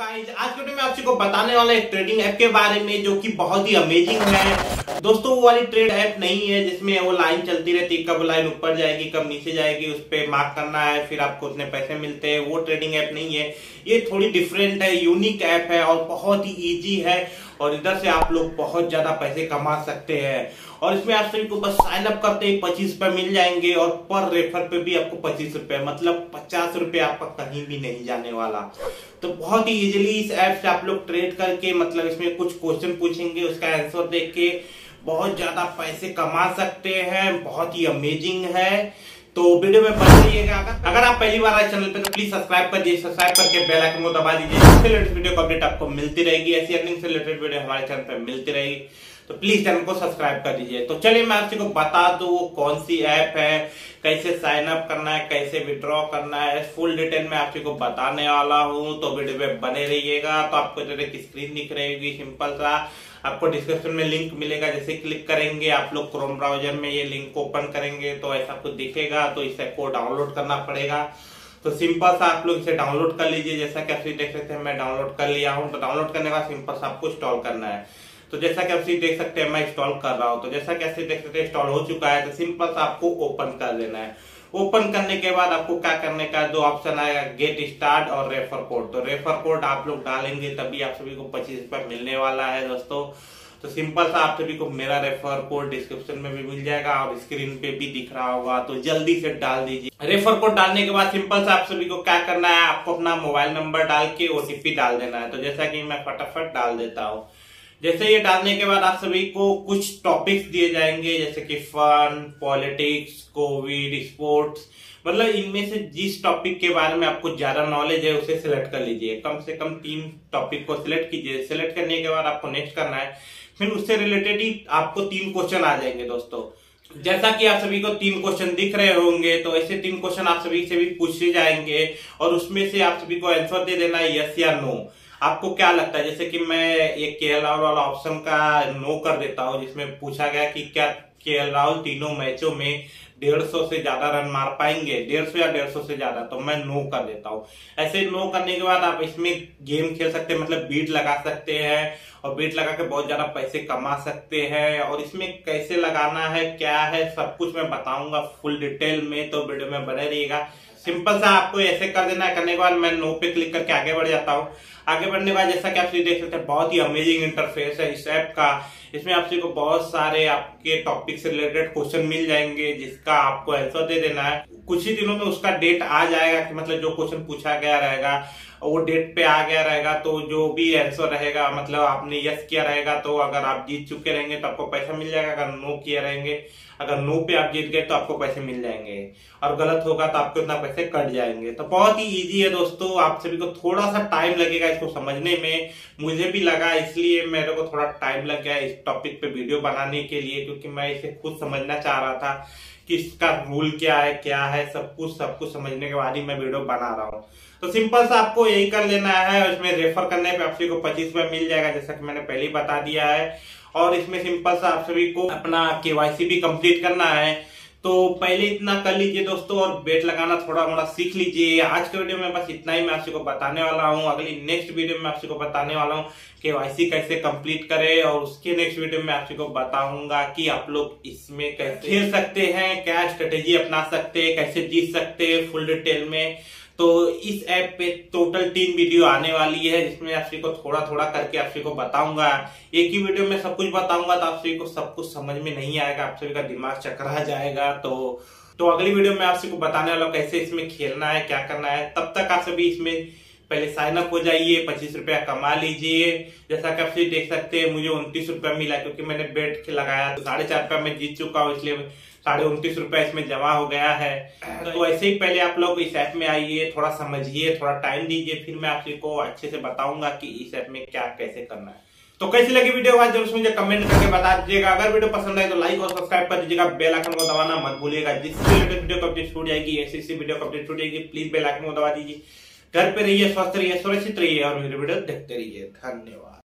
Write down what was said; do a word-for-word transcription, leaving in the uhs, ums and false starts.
Guys, आज के video में आप सबको बताने वाला एक ट्रेडिंग ऐप के बारे में जो कि बहुत ही अमेजिंग है दोस्तों। वो वाली ट्रेड ऐप नहीं है जिसमें वो लाइन चलती रहती है, कब लाइन ऊपर जाएगी कब नीचे जाएगी, उस पर मार्क करना है फिर आपको उतने पैसे मिलते हैं। वो ट्रेडिंग ऐप नहीं है, ये थोड़ी डिफरेंट है, यूनिक ऐप है और बहुत ही इजी है और इधर से आप लोग बहुत ज्यादा पैसे कमा सकते हैं। और इसमें आप सभी को बस साइन अप करते ही पच्चीस रुपए मिल जाएंगे और पर रेफर पे भी आपको पच्चीस रुपए, मतलब पचास रुपए आपका कहीं भी नहीं जाने वाला। तो बहुत ही इजीली इस ऐप से आप लोग ट्रेड करके, मतलब इसमें कुछ क्वेश्चन पूछेंगे उसका आंसर देख के बहुत ज्यादा पैसे कमा सकते हैं। बहुत ही अमेजिंग है, तो वीडियो में बने रहिएगा। अगर आप पहली बार आए चैनल पे तो प्लीज सब्सक्राइब कर दीजिए, सब्सक्राइब करके बेल आइकन को दबा दीजिए, इससे रिलेटेड वीडियो का अपडेट आपको मिलती रहेगी। ऐसी अर्निंग से रिलेटेड वीडियो हमारे चैनल पे मिलती रहेगी, तो प्लीज चैनल को सब्सक्राइब कर दीजिए। तो चलिए मैं आपको बता दूं वो कौन सी ऐप है, कैसे साइन अप करना है, कैसे विड्रॉ करना है, फुल डिटेल में आपको बताने वाला हूं, तो वीडियो में बने रहिएगा। तो आपको जो एक स्क्रीन दिख रही होगी सिंपल सा, आपको डिस्क्रिप्शन में लिंक मिलेगा, जैसे क्लिक करेंगे आप लोग क्रोम ब्राउजर में ये लिंक ओपन करेंगे तो ऐसा कुछ दिखेगा। तो इस ऐप को डाउनलोड करना पड़ेगा, तो सिंपल सा आप लोग इसे डाउनलोड कर लीजिए। जैसा कि आप देख सकते हैं मैं डाउनलोड कर लिया हूं। तो डाउनलोड करने के बाद सिंपल सा आपको इंस्टॉल करना है। तो जैसा कि आप देख सकते हैं मैं इंस्टॉल कर रहा हूं। तो जैसा कि आप देख सकते हैं इंस्टॉल हो चुका है, तो सिंपल सा आपको ओपन कर देना है। ओपन करने के बाद आपको क्या करने का, दो ऑप्शन आएगा, गेट स्टार्ट और रेफर कोड। तो रेफर कोड आप लोग डालेंगे तभी आप सभी को पच्चीस रुपए मिलने वाला है दोस्तों। तो सिंपल सा आप सभी को मेरा रेफर कोड डिस्क्रिप्शन में भी मिल जाएगा और स्क्रीन पे भी दिख रहा होगा, तो जल्दी से डाल दीजिए। रेफर कोड डालने के बाद सिंपल सा आप सभी को क्या करना है, आपको अपना मोबाइल नंबर डाल के ओटीपी डाल देना है। तो जैसा कि मैं फटाफट डाल देता हूँ। जैसे ये डालने के बाद आप सभी को कुछ टॉपिक्स दिए जाएंगे, जैसे कि फन, पॉलिटिक्स, कोविड, स्पोर्ट्स, मतलब इनमें से जिस टॉपिक के बारे में आपको ज्यादा नॉलेज है उसे सिलेक्ट कर लीजिए। कम से कम तीन टॉपिक को सिलेक्ट कीजिए। सिलेक्ट करने के बाद आपको नेक्स्ट करना है, फिर उससे रिलेटेड ही आपको तीन क्वेश्चन आ जाएंगे दोस्तों। जैसा कि आप सभी को तीन क्वेश्चन दिख रहे होंगे, तो ऐसे तीन क्वेश्चन आप सभी से भी पूछे जाएंगे और उसमें से आप सभी को आंसर दे देना है यस या नो। आपको क्या लगता है, जैसे कि मैं ये केएल राहुल वाला ऑप्शन का नो कर देता हूँ, जिसमें पूछा गया कि क्या केएल राहुल तीनों मैचों में डेढ़ सौ से ज्यादा रन मार पाएंगे, डेढ़ सौ या डेढ़ सौ से ज्यादा, तो मैं नो कर देता हूँ। ऐसे नो करने के बाद आप इसमें गेम खेल सकते हैं, मतलब बीट लगा सकते हैं और बीट लगा के बहुत ज्यादा पैसे कमा सकते हैं। और इसमें कैसे लगाना है, क्या है, सब कुछ मैं बताऊंगा फुल डिटेल में, तो वीडियो में बने रहिएगा। सिंपल सा आपको ऐसे कर देना है। करने के बाद मैं नो पे क्लिक करके आगे बढ़ जाता हूँ। आगे बढ़ने के बाद जैसा कि आप देख सकते हैं बहुत ही अमेजिंग इंटरफेस है इस ऐप का। इसमें आप सभी को बहुत सारे आपके टॉपिक से रिलेटेड क्वेश्चन मिल जाएंगे, जिसका आपको आंसर दे देना है। कुछ ही दिनों में उसका डेट आ जाएगा कि मतलब जो क्वेश्चन पूछा गया रहेगा वो डेट पे आ गया रहेगा। तो जो भी आंसर रहेगा, मतलब आपने यस किया रहेगा तो अगर आप जीत चुके रहेंगे तो आपको पैसा मिल जाएगा। अगर नो किया रहेंगे, अगर नो पे आप जीत गए तो आपको पैसे मिल जाएंगे और गलत होगा तो आपको इतना पैसे कट जाएंगे। तो बहुत ही इजी है दोस्तों, आप सभी को थोड़ा सा टाइम लगेगा इसको समझने में, मुझे भी लगा, इसलिए मेरे को थोड़ा टाइम लग गया इस टॉपिक पे वीडियो बनाने के लिए, क्योंकि मैं इसे खुद समझना चाह रहा था कि इसका रूल क्या है, क्या है, सब कुछ सब कुछ समझने के बाद ही मैं वीडियो बना रहा हूँ। तो सिंपल सा आपको यही कर लेना है। इसमें रेफर करने पे आप सभी को पच्चीस रुपए मिल जाएगा, जैसा कि मैंने पहले ही बता दिया है। और इसमें सिंपल सा आप सभी को अपना केवाईसी भी कंप्लीट करना है, तो पहले इतना कर लीजिए दोस्तों और बेट लगाना थोड़ा मोड़ा सीख लीजिए। आज के वीडियो में बस इतना ही मैं आपको बताने वाला हूँ। अगली नेक्स्ट वीडियो में आपको बताने वाला हूँ केवाईसी कैसे कंप्लीट करें, और उसके नेक्स्ट वीडियो में आपको बताऊंगा कि आप लोग इसमें कैसे खेल सकते हैं, क्या स्ट्रेटेजी अपना सकते हैं, कैसे जीत सकते हैं फुल डिटेल में। तो इस ऐप पे टोटल तीन वीडियो आने वाली है, जिसमें आप सभी को थोड़ा थोड़ा करके आप सभी को बताऊंगा। एक ही वीडियो में सब कुछ बताऊंगा तो आप सभी को सब कुछ समझ में नहीं आएगा, आप सभी का दिमाग चकरा जाएगा। तो तो अगली वीडियो में आप सभी को बताने वाला हूं कैसे इसमें खेलना है, क्या करना है। तब तक आप सभी इसमें पहले साइन अप हो जाइए, पच्चीस रुपया कमा लीजिए। जैसा कि आप सभी देख सकते हैं मुझे उनतीस रुपया मिला, क्योंकि मैंने बेट लगाया तो साढ़े चार रुपया मैं जीत चुका हूँ, इसलिए साढ़े उनतीस रुपया इसमें जमा हो गया है। तो ऐसे ही पहले आप लोग इस ऐप में आइए, थोड़ा समझिए, थोड़ा टाइम दीजिए, फिर मैं आप सभी को अच्छे से बताऊंगा कि इस ऐप में क्या कैसे करना है। तो कैसी लगी वीडियो आज जरूर मुझे कमेंट करके बता दीजिएगा। अगर वीडियो पसंद आए तो लाइक और सब्सक्राइब कर दीजिएगा, बेल आइकन को दबाना मत भूलिएगा, जिससे रिलेटेड वीडियो अपडेट छूट जाएगी। ऐसी ऐसी वीडियो अपडेट छूट जाएगी, प्लीज बेल आइकन को दबा दीजिए। घर पे रहिए, स्वस्थ रहिए, सुरक्षित रहिए और मेरे वीडियो देखते रहिए। धन्यवाद।